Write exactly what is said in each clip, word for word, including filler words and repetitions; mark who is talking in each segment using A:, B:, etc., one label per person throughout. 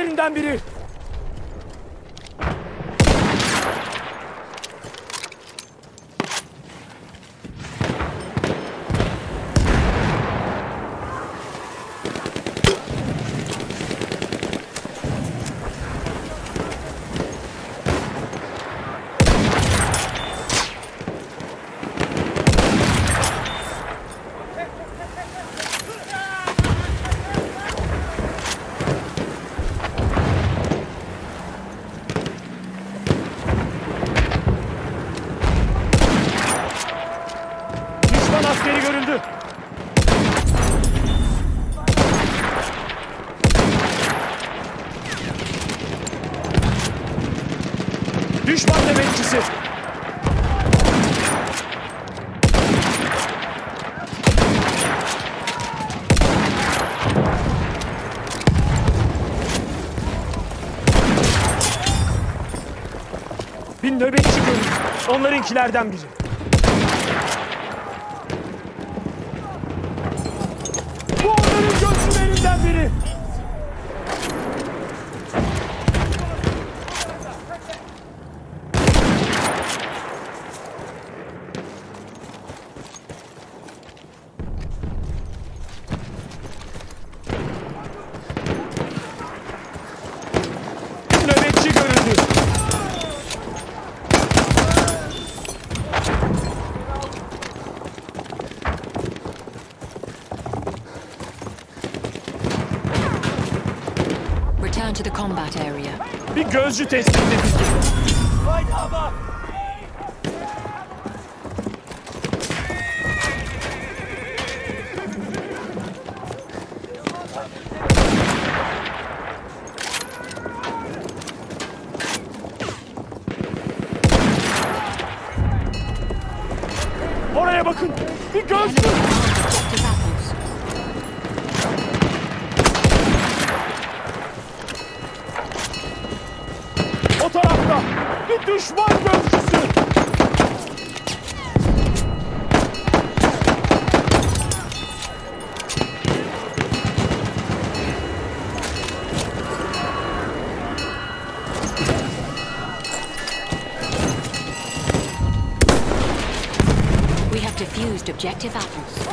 A: gözcülerinden biri. Askeri görüldü. Düşman nöbetçisi. Bir nöbetçi görüldü. Onlarınkilerden biri. Gözcülerinden biri. Nöbetçi görüldü.
B: Return to the combat area.
A: Bir gözcü tespit edildi. Haydi ama. Oraya bakın. Bir gözcü. O tarafta bir düşman gözcüsü.
B: We have defused objective apples.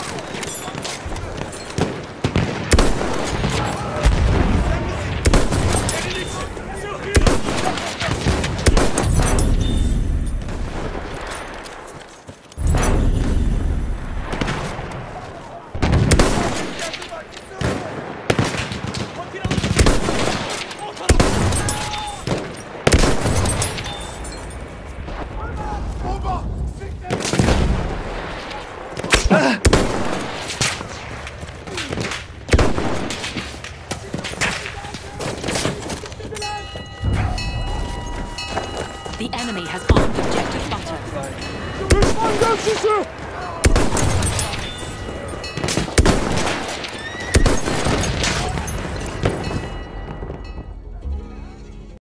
B: The enemy has armed objective butter.
A: Düşman gözcüsü!